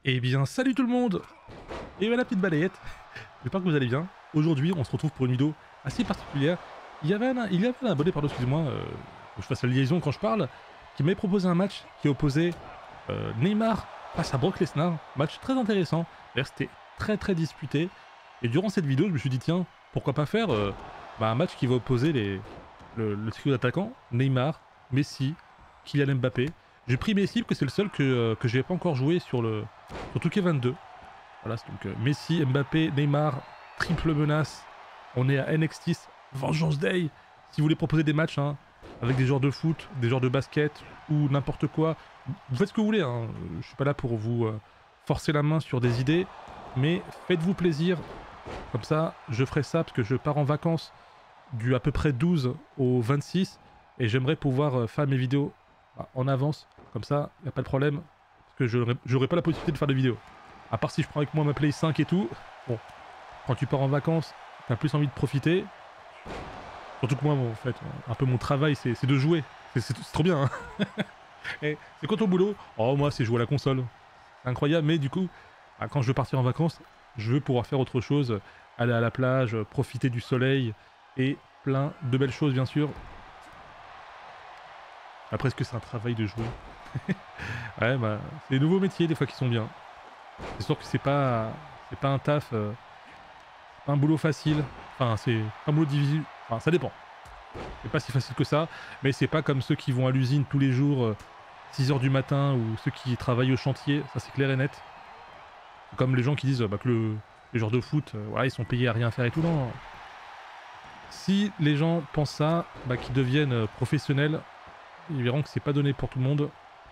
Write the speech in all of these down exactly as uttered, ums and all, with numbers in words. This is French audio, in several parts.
Eh bien, salut tout le monde. Et voilà la petite balayette. J'espère que vous allez bien. Aujourd'hui, on se retrouve pour une vidéo assez particulière. Il y avait un, il y avait un abonné, pardon, excusez-moi, euh, faut que je fasse la liaison quand je parle, qui m'avait proposé un match qui opposait euh, Neymar face à Brock Lesnar. Match très intéressant. D'ailleurs, c'était très très disputé. Et durant cette vidéo, je me suis dit, tiens, pourquoi pas faire euh, bah, un match qui va opposer les, le, le trio d'attaquants, Neymar, Messi, Kylian Mbappé. J'ai pris Messi parce que c'est le seul que, euh, que j'ai pas encore joué sur le sur deux K vingt-deux. Voilà, donc euh, Messi, Mbappé, Neymar, triple menace. On est à N X T, Vengeance Day. Si vous voulez proposer des matchs hein, avec des joueurs de foot, des joueurs de basket ou n'importe quoi, vous faites ce que vous voulez. Hein. Je suis pas là pour vous euh, forcer la main sur des idées, mais faites-vous plaisir. Comme ça, je ferai ça parce que je pars en vacances du à peu près douze au vingt-six et j'aimerais pouvoir euh, faire mes vidéos bah, en avance. Comme ça, il n'y a pas de problème. Parce que je n'aurai pas la possibilité de faire des vidéos. À part si je prends avec moi ma Play cinq et tout. Bon, quand tu pars en vacances, tu as plus envie de profiter. Surtout que moi, bon, en fait, un peu mon travail, c'est de jouer. C'est trop bien. Hein. Et c'est quoi ton boulot? Oh, moi, c'est jouer à la console. C'est incroyable, mais du coup, bah, quand je veux partir en vacances, je veux pouvoir faire autre chose. Aller à la plage, profiter du soleil et plein de belles choses, bien sûr. Après, est-ce que c'est un travail de jouer? Ouais, bah, c'est des nouveaux métiers des fois qui sont bien. C'est sûr que c'est pas, c'est pas un taf, euh, pas un boulot facile. Enfin, c'est un boulot difficile. Enfin, ça dépend. C'est pas si facile que ça, mais c'est pas comme ceux qui vont à l'usine tous les jours, euh, six heures du matin, ou ceux qui travaillent au chantier. Ça, c'est clair et net. Comme les gens qui disent bah, que le, les joueurs de foot, euh, voilà, ils sont payés à rien faire et tout. Non. Si les gens pensent ça, bah, qu'ils deviennent euh, professionnels, ils verront que c'est pas donné pour tout le monde.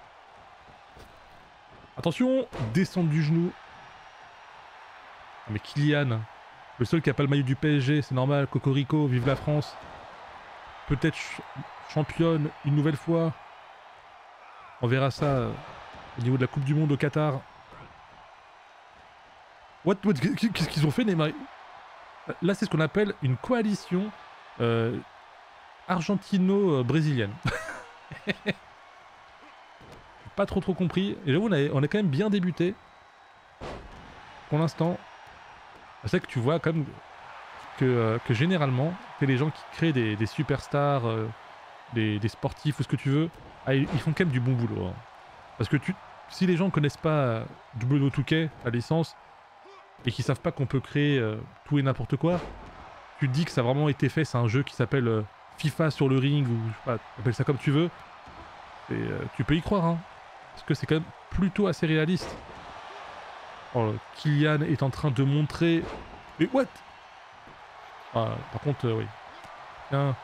Attention, descente du genou. Ah, mais Kylian, le seul qui a pas le maillot du P S G, c'est normal. Cocorico, vive la France. Peut-être ch championne une nouvelle fois. On verra ça euh, au niveau de la Coupe du Monde au Qatar. What, what Qu'est-ce qu'ils ont fait, Neymar? Là, c'est ce qu'on appelle une coalition euh, argentino-brésilienne. Pas trop trop compris. Et j'avoue, on a, on a quand même bien débuté. Pour l'instant. C'est vrai que tu vois quand même que, euh, que généralement, c'est les gens qui créent des, des superstars, euh, des, des sportifs ou ce que tu veux, ah, ils, ils font quand même du bon boulot. Hein. Parce que tu, si les gens connaissent pas W O deux K, la licence, et qu'ils savent pas qu'on peut créer euh, tout et n'importe quoi, tu te dis que ça a vraiment été fait, c'est un jeu qui s'appelle euh, FIFA sur le ring, ou je sais pas, appelle ça comme tu veux, et euh, tu peux y croire, hein. Parce que c'est quand même plutôt assez réaliste. Oh, Kylian est en train de montrer... Mais what? Ah, par contre, euh, oui. Tiens.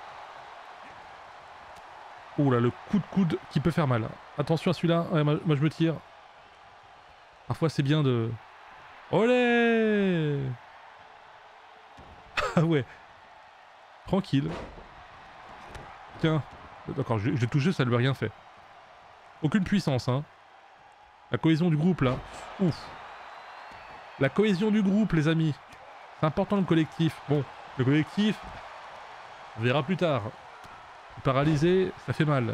Oh là, le coup de coude qui peut faire mal. Attention à celui-là. Ouais, moi, moi, je me tire. Parfois, c'est bien de... Olé. Ah ouais. Tranquille. Tiens. D'accord, je, je touche, ça ne lui a rien fait. Aucune puissance, hein. La cohésion du groupe, là. Ouf. La cohésion du groupe, les amis. C'est important, le collectif. Bon, le collectif, on verra plus tard. Paralysé, ça fait mal.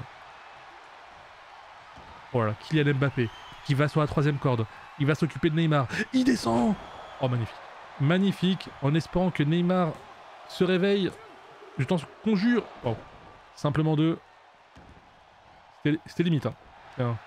Voilà, Kylian Mbappé, qui va sur la troisième corde. Il va s'occuper de Neymar. Il descend. Oh, magnifique. Magnifique, en espérant que Neymar se réveille. Je t'en conjure. Oh, simplement deux. C'était limite, hein. Tiens.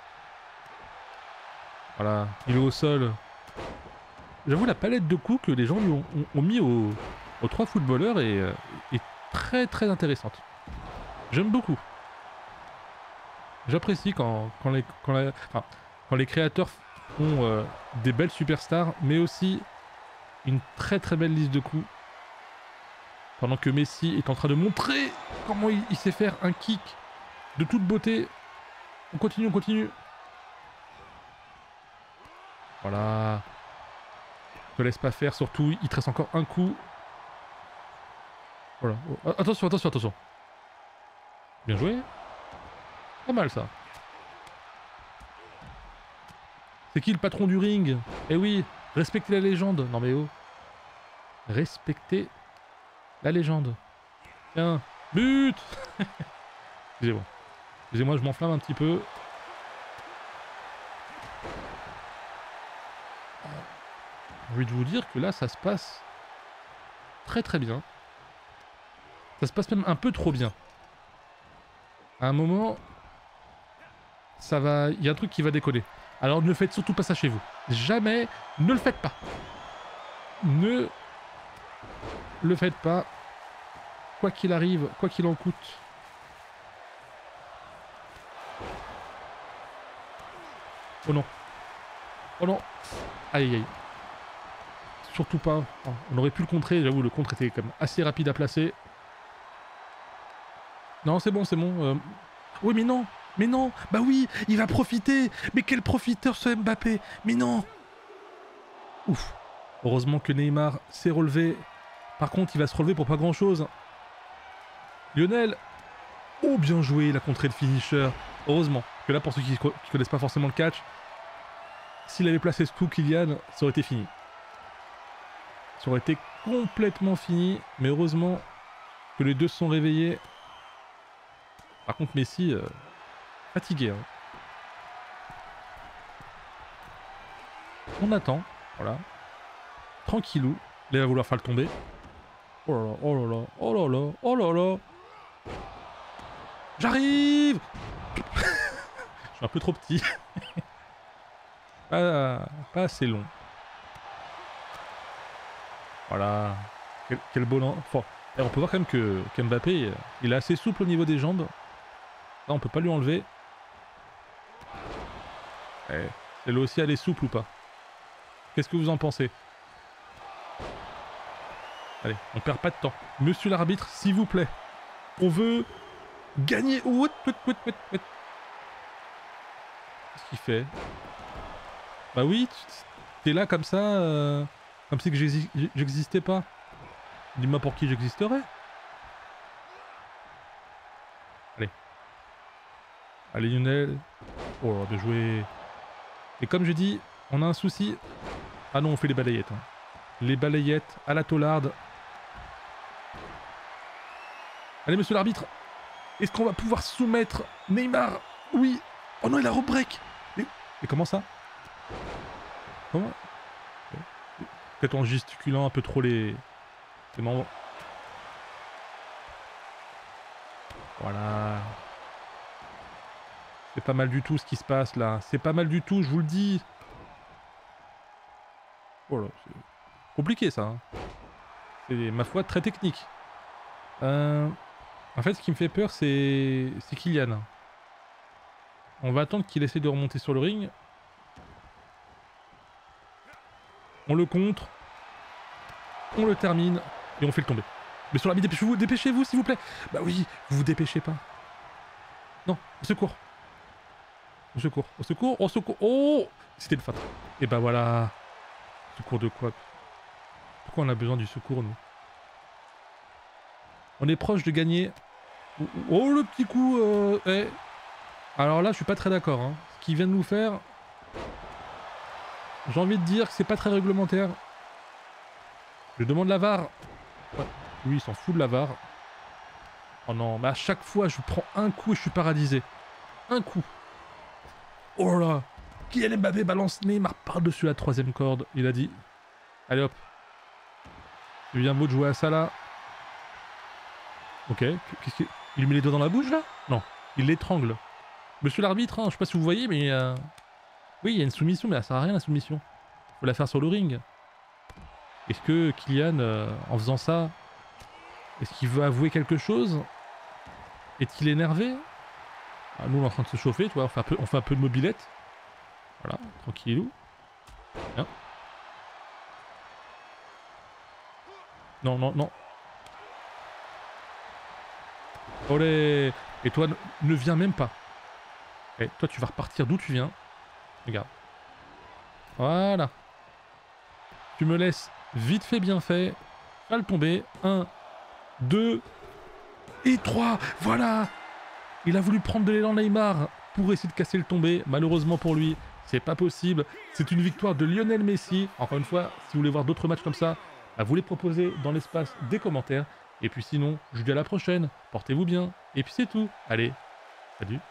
Voilà, il est au sol. J'avoue, la palette de coups que les gens lui ont, ont, ont mis aux, aux trois footballeurs est, euh, est très très intéressante. J'aime beaucoup. J'apprécie quand, quand, les, quand, la, enfin, quand les créateurs font euh, des belles superstars, mais aussi une très très belle liste de coups. Pendant que Messi est en train de montrer comment il, il sait faire un kick de toute beauté. On continue, on continue. Voilà. Ne laisse pas faire, surtout il te reste encore un coup. Voilà. Oh, attention, attention, attention. Bien joué. Pas mal ça. C'est qui le patron du ring? Eh oui, respectez la légende. Non mais oh. Respectez la légende. Tiens, but. Excusez-moi. Excusez-moi, je m'enflamme un petit peu. J'ai envie de vous dire que là, ça se passe très très bien. Ça se passe même un peu trop bien. À un moment, ça va... Il y a un truc qui va décoller. Alors ne faites surtout pas ça chez vous. Jamais, ne le faites pas. Ne le faites pas. Quoi qu'il arrive, quoi qu'il en coûte. Oh non. Oh non. Aïe aïe aïe. Surtout pas. On aurait pu le contrer, j'avoue, le contre était quand même assez rapide à placer. Non, c'est bon, c'est bon. Euh... Oui, mais non. Mais non. Bah oui, il va profiter. Mais quel profiteur ce Mbappé. Mais non. Ouf. Heureusement que Neymar s'est relevé. Par contre, il va se relever pour pas grand-chose. Lionel. Oh, bien joué, il a contré le finisher. Heureusement que là, pour ceux qui ne connaissent pas forcément le catch, s'il avait placé ce coup Kylian, ça aurait été fini. Ça aurait été complètement fini. Mais heureusement que les deux se sont réveillés. Par contre, Messi, euh, fatigué. Hein. On attend, voilà. Tranquillou. Là, il va vouloir faire le tomber. Oh là là, oh là là, oh là là, oh là là. J'arrive. Je suis un peu trop petit. pas, pas assez long. Voilà. Quel, quel beau lance. Enfin, on peut voir quand même que qu'Mbappé, il est assez souple au niveau des jambes. Là, on peut pas lui enlever. Eh, elle aussi, elle est souple ou pas? Qu'est-ce que vous en pensez? Allez, on perd pas de temps. Monsieur l'arbitre, s'il vous plaît. On veut gagner. What, what, what, what, what. Qu'est-ce qu'il fait? Bah oui, t'es là comme ça, euh, comme si que j'existais pas. Dis-moi pour qui j'existerais. Allez. Allez Lionel. Oh là, bien joué. Et comme je dis, on a un souci. Ah non, on fait les balayettes. Hein. Les balayettes à la taularde. Allez, monsieur l'arbitre. Est-ce qu'on va pouvoir soumettre Neymar? Oui. Oh non, il a re-break. Et, et comment ça? Comment? Peut-être en gesticulant un peu trop les... les membres. Voilà. C'est pas mal du tout ce qui se passe là. C'est pas mal du tout, je vous le dis. Voilà, c'est compliqué ça. Hein. C'est, ma foi, très technique. Euh... En fait, ce qui me fait peur, c'est c'est Kylian. On va attendre qu'il essaie de remonter sur le ring. On le contre. On le termine. Et on fait le tomber. Mais sur la bille, dépêchez-vous, dépêchez-vous, s'il vous plaît. Bah oui, vous vous dépêchez pas. Non, au secours. Au secours, au secours, au secours. Oh, c'était le feinte. Et bah voilà. Secours de quoi? Pourquoi on a besoin du secours, nous? On est proche de gagner. Oh, le petit coup. Euh, eh. Alors là, je suis pas très d'accord. Hein. Ce qu'il vient de nous faire, j'ai envie de dire que c'est pas très réglementaire. Je demande la V A R. Ouais. Lui, il s'en fout de la V A R. Oh non, mais à chaque fois, je prends un coup et je suis paralysé. Un coup. Oh là. Kylian Mbappé balance Neymar par-dessus la troisième corde. Il a dit, allez hop. Il vient beau de jouer à ça là. Ok. Qu'est-ce qu'il... Il lui met les doigts dans la bouche là? Non. Il l'étrangle. Monsieur l'arbitre, hein, je sais pas si vous voyez, mais... Euh... Oui, il y a une soumission, mais ça sert à rien la soumission. Faut la faire sur le ring. Est-ce que Kylian, euh, en faisant ça, est-ce qu'il veut avouer quelque chose? Est-il énervé? Ah, nous, on est en train de se chauffer, tu vois, on fait un peu, on fait un peu de mobilette. Voilà, tranquillou. Bien. Non, non, non. Olé. Et toi, ne, ne viens même pas. Et toi, tu vas repartir d'où tu viens. Regarde. Voilà. Tu me laisses vite fait, bien fait. Pas le tomber. Un, deux et trois. Voilà. Il a voulu prendre de l'élan Neymar pour essayer de casser le tombé. Malheureusement pour lui, c'est pas possible. C'est une victoire de Lionel Messi. Encore une fois, si vous voulez voir d'autres matchs comme ça, à vous les proposer dans l'espace des commentaires. Et puis sinon, je vous dis à la prochaine. Portez-vous bien. Et puis c'est tout. Allez, salut.